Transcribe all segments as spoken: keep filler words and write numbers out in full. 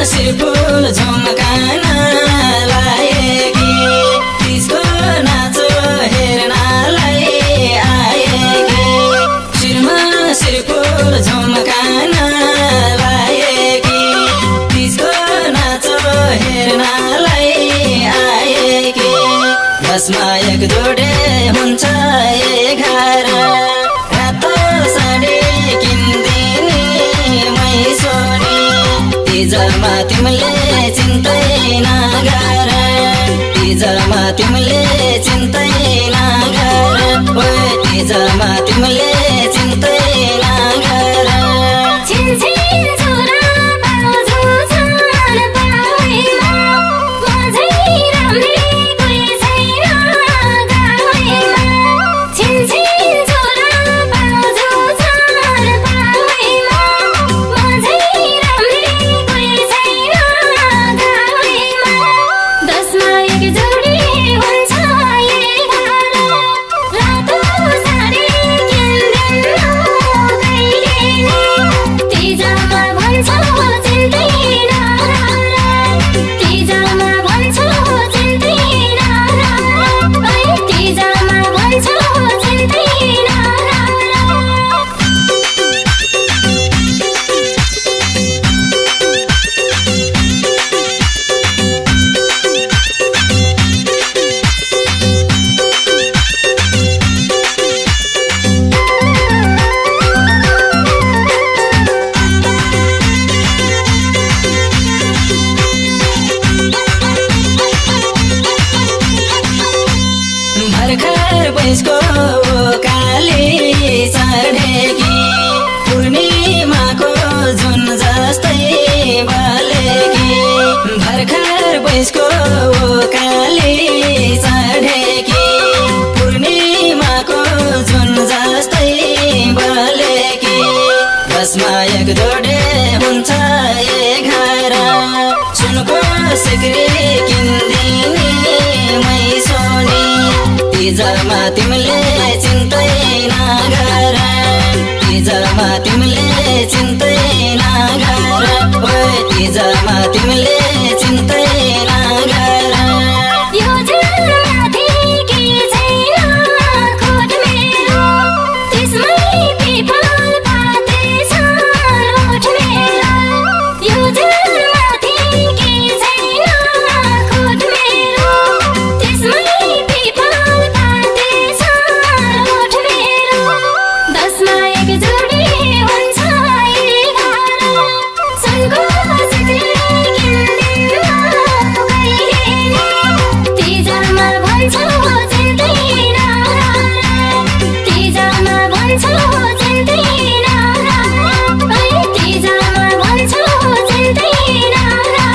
सिरफुल झुमकान लाएकी तिजको नाचो हेर्नलाई आएकी शिरमा सिरफुल झुमकान लाएकी तिजको नाचो हेर्नलाई आएकी दसमा एक जोडे हुन्छ एघार रातो साडी किन्दिने मै सोनी तिजमा तिमीले चिन्तै नगर तिजमा तिमीले चिन्तै नगर ओए तिजमा तिमीले चिन्तै नगर छिनछिन छोरा पाउँछु छान पाउैमा मझै राम्री कोही छैन गाउँमा छिनछिन छोरा पाउँछु छान पाउैमा मझै राम्री कोही छैन गाउँमा दसमा एक जोडी हुन्छ एघार रातो साडी किन्दिनु कहिले तिजमा भन्छौ चिन्तै नगर तिजमा भन्छौ चिन्तै नगर ओइ तिजमा भन्छौ चिन्तै नगर भर्खर बैसको काली चढेकी पूर्णिमाको जुन जस्तै बलेकी भर्खर बैसको काली चढेकी पूर्णिमाको जुन जस्तै बलेकी दसमा एक जोडे हुन्छ एघार सुनको सिक्री किन्दिने मै सोनी तिजमा तिमीले चिन्तै नगर तिजमा तिमीले चिन्तै नगर ओए तिजमा तिमीले चिन्तै नगर यो जन्ममाथि के छैन खोट मेरो त्यसमै पिपल पातेछ रोट मेरो यो जन्ममाथि के छैन खोट मेरो त्यसमै पिपल पातेछ रोट मेरो दसमा एक जोडी हुन्छ एघार सुनको सिक्री किन्दिनु कहिले तिजमा भन्छौ चिन्तै नगर तिजमा भन्छौ चिन्तै नगर ओइ तिजमा भन्छौ चिन्तै नगर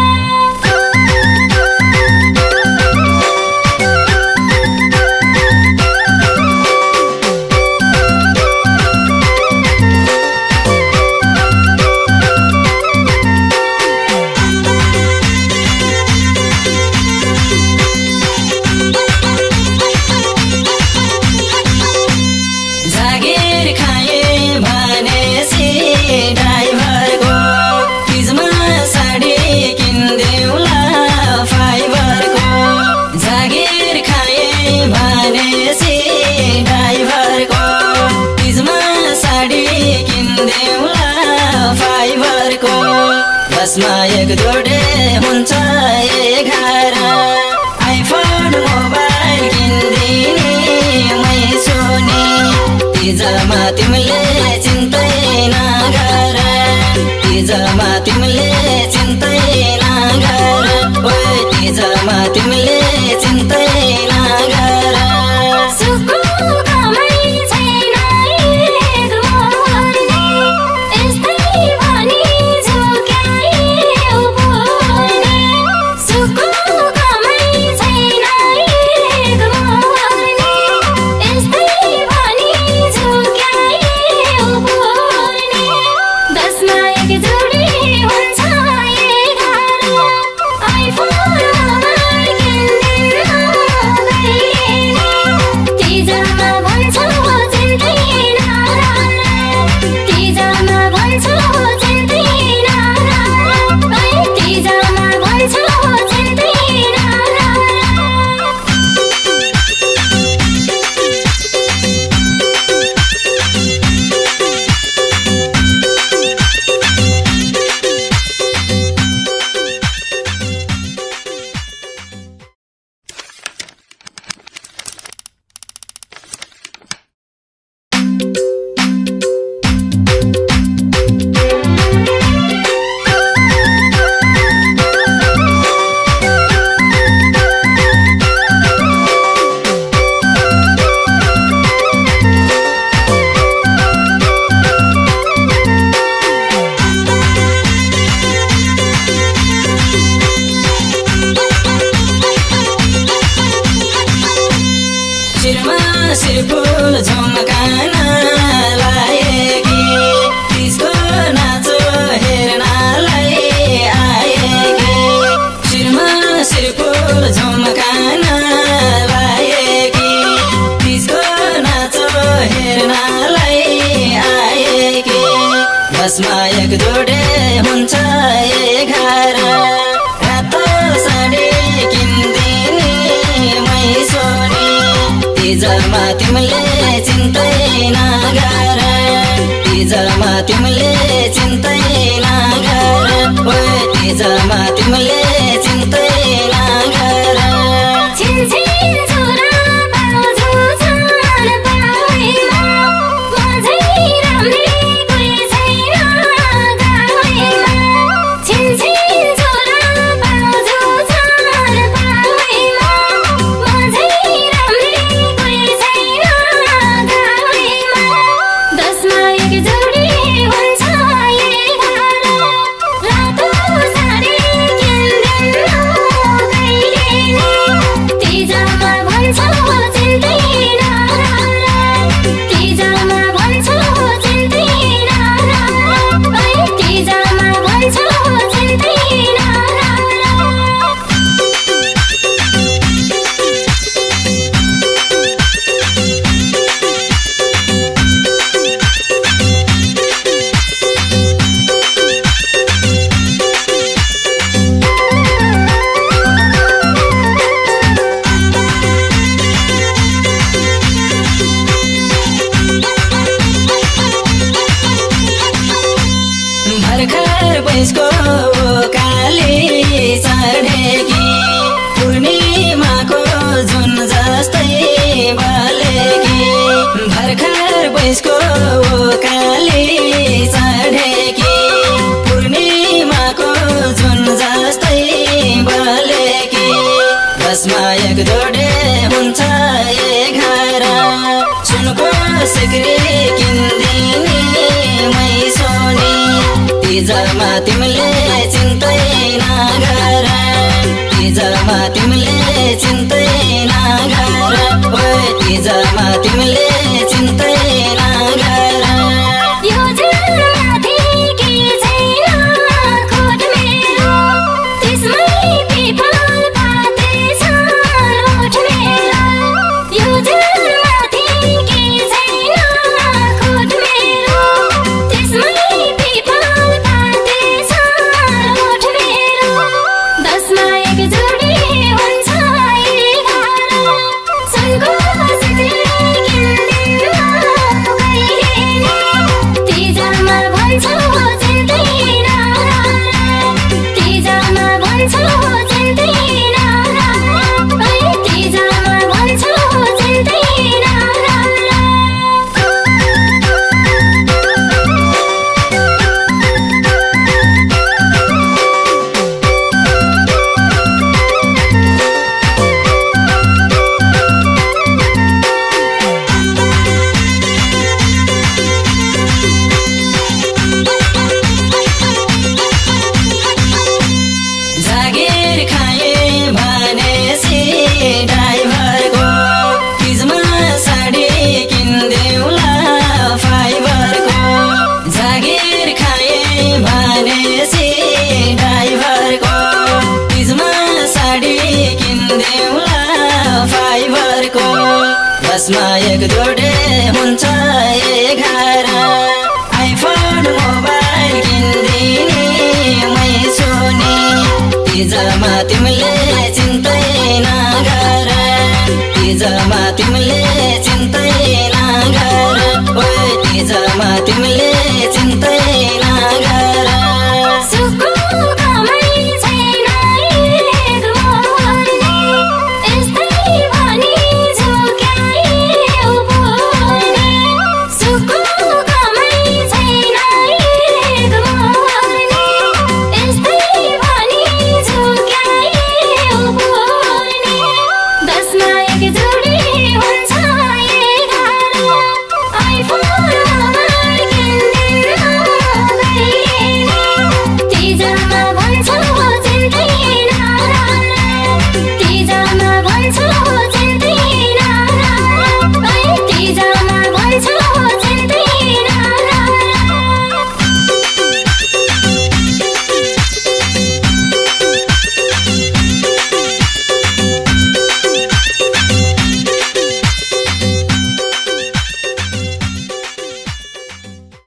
जागिर खाए भनेसी ड्राइभरको तिजमा साडी किन्देऊला फाइबरको जागिर खाए भनेसी ड्राइभरको तिजमा साडी किन्देऊला फाइबरको दसमा एक जोडे हुन्छ एघार आइफोन मोबाइल किन्दिने मै सोनी तिजमा तिमीले चिन्तै नगर तिजमा तिमीले चिन्तै नगर ओए तिजमा तिमीले चिन्तै नगर सुखको कमै छैन एक मोर्ने यस्तै भनी झुक्याए उपोर्ने सुखको कमै छैन एक मोर्ने यस्तै भनी झुक्याए उपोर्ने दसमा एक जोडे हुन्छ एघार रातो साडी किन्दिने मै सोनी तिजमा तिमीले चिन्तै नगर तिजमा तिमीले चिन्तै नगर ओए तिजमा तिमीले चिन्तै नगर छिनछिन छोरा बाउजू छन् पाउैमा मझै राम्री कोही छैन गाउँमा छिनछिन छोरा बाउजू छन् पाउैमा मझै राम्री कोही छैन गाउँमा दसमा एक जोडी हुन्छ एघार रातो साडी किन्दिनु कहिले नि तिजमा भन्छौ चिन्तै नगर तिजमा भन्छौ चिन्तै नगर ओइ तिजमा भन्छौ चिन्तै नगर भर्खर बैसको काली चढेकी पूर्णिमाको जुन जस्तै बलेकी भर्खर बैसको काली चढेकी पूर्णिमाको जुन जस्तै बलेकी दसमा एक जोडे हुन्छ एघार सुनको सिक्री किन्दिने मै सोनी तिजमा तिमीले चिन्तै नगर तिजमा तिमीले चिन्तै नगर ओए तिजमा तिमीले चिन्तै नगर यो जन्ममाथि के छैन खोट मेरो त्यसमै पिपल पाते छन् ओठ मेरो यो जन्ममाथि के छैन खोट मेरो त्यसमै पिपल पाते छन् ओठ मेरो दसमा एक जोडी हुन्छ एघार सुनको सिक्री किन्दिनु कहिले नि तिजमा भन्छौ चिन्तै नगर तिजमा भन्छौ चिन्तै नगर ओइ तिजमा भन्छौ चिन्तै नगर जागिर खाए भनेसी ड्राइभरको तिजमा साडी किन्देउला फाइबरको जागिर खाए भनेसी ड्राइभरको तिजमा साडी किन्देउला फाइबरको दसमा एक जोडे हुन्छ एघार आइफोन मोबाइल किन्दिने मै सोनी तिजमा तिमीले चिन्तै नगर तिजमा तिमीले